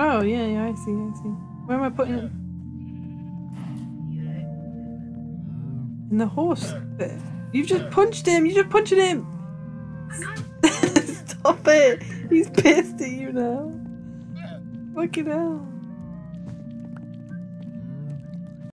Oh, yeah, yeah, I see, I see. Where am I putting it? In the horse bit. You've just punched him! You're just punching him! Stop it! He's pissed at you now. Fucking hell.